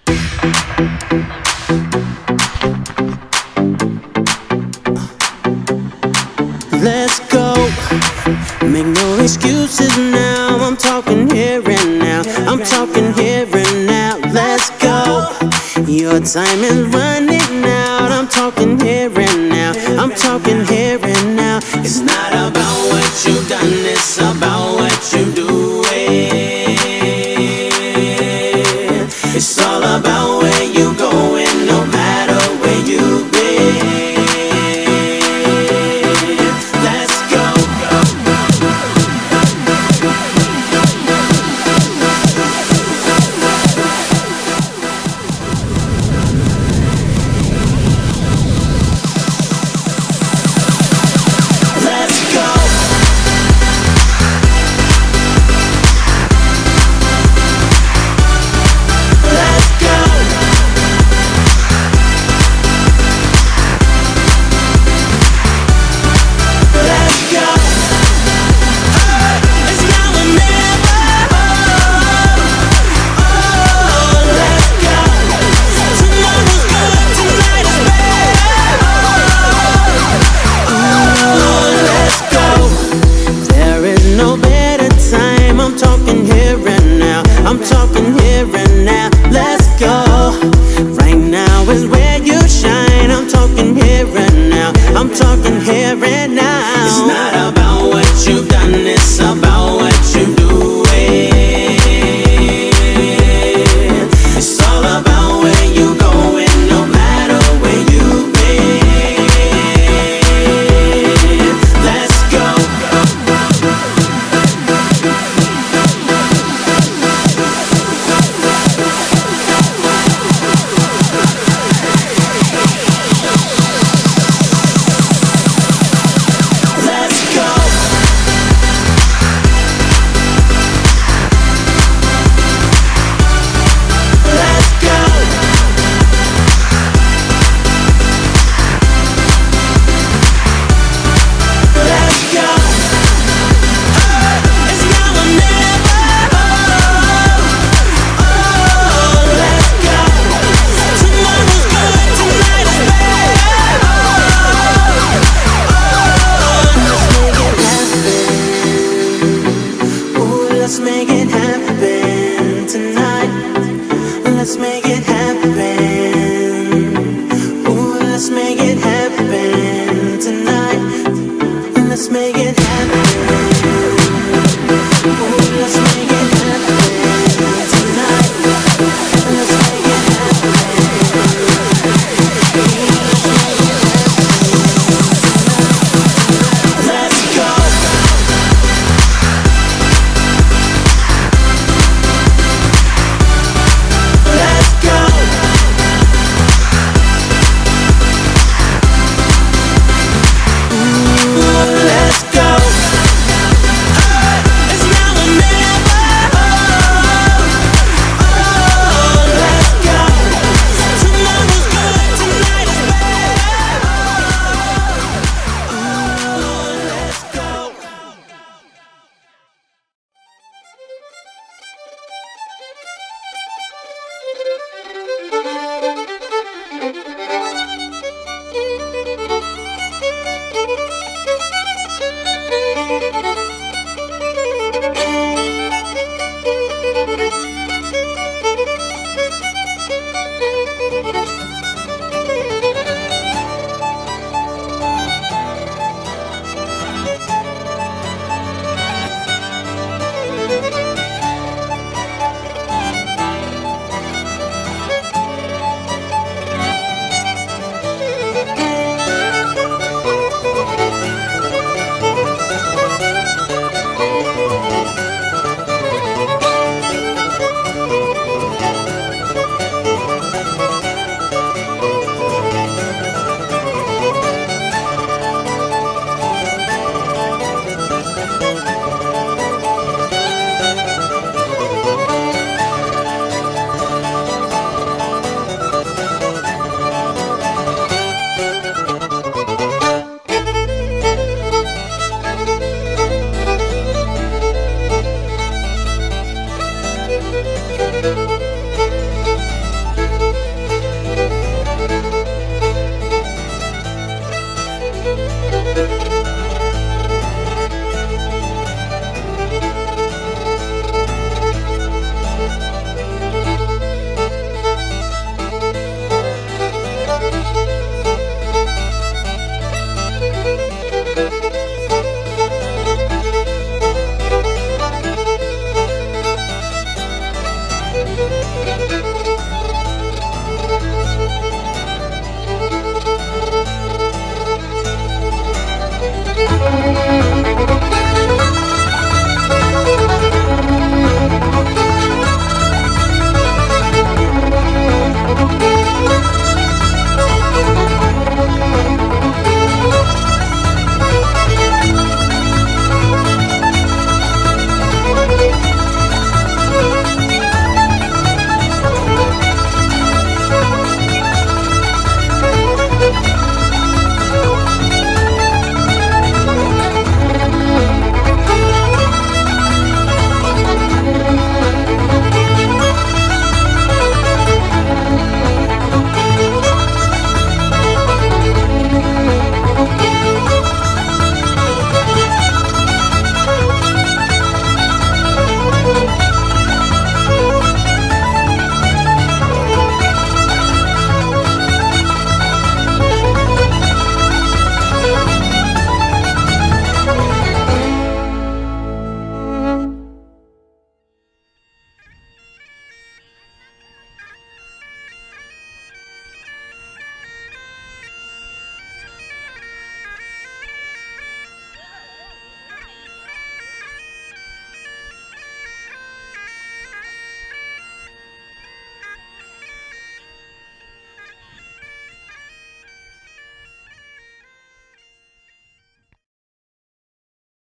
Let's go. Make no excuses now. I'm talking here and now. I'm talking here and now. Let's go. Your time is running out. I'm talking here and now. I'm talking here and now. It's not about what you've done, it's about what you're doing. It's all about where you're going, no matter where you've been. I'm talking here and now, let's go. Right now is where you shine. I'm talking here and now, I'm talking here and now. It's not about what you've done, it's about what you're doing. It's all about where you're going, no matter where you've been. Let's go. Let's make it happen tonight. Let's make it happen. Ooh, let's make it